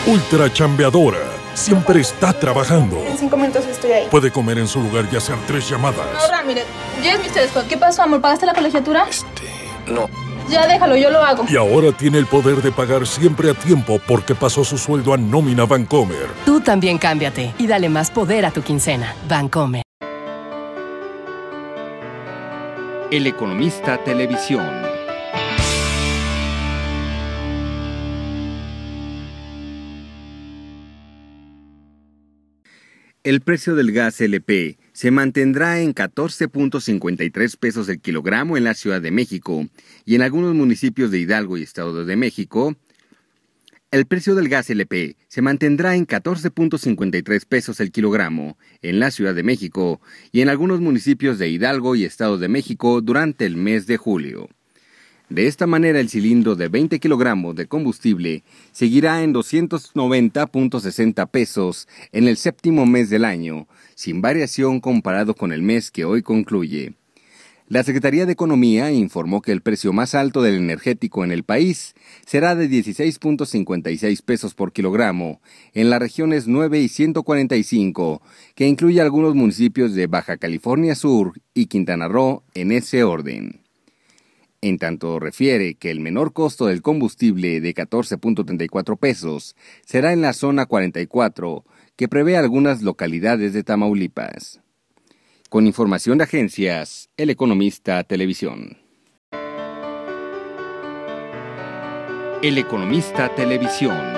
Ultra chambeadora. Siempre está trabajando. En 5 minutos estoy ahí. Puede comer en su lugar y hacer 3 llamadas. Ahora, mire, ya es Mr. Scott. ¿Qué pasó, amor? ¿Pagaste la colegiatura? No. Ya déjalo, yo lo hago. Y ahora tiene el poder de pagar siempre a tiempo porque pasó su sueldo a Nómina Vancomer. Tú también cámbiate y dale más poder a tu quincena. Vancomer. El Economista Televisión. El precio del gas LP se mantendrá en 14.53 pesos el kilogramo en la Ciudad de México y en algunos municipios de Hidalgo y Estado de México. El precio del gas LP se mantendrá en 14.53 pesos el kilogramo en la Ciudad de México y en algunos municipios de Hidalgo y Estado de México durante el mes de julio. De esta manera, el cilindro de 20 kilogramos de combustible seguirá en 290.60 pesos en el séptimo mes del año, sin variación comparado con el mes que hoy concluye. La Secretaría de Economía informó que el precio más alto del energético en el país será de 16.56 pesos por kilogramo en las regiones 9 y 145, que incluye algunos municipios de Baja California Sur y Quintana Roo en ese orden. En tanto refiere que el menor costo del combustible de 14.34 pesos será en la zona 44, que prevé algunas localidades de Tamaulipas. Con información de agencias, El Economista Televisión. El Economista Televisión.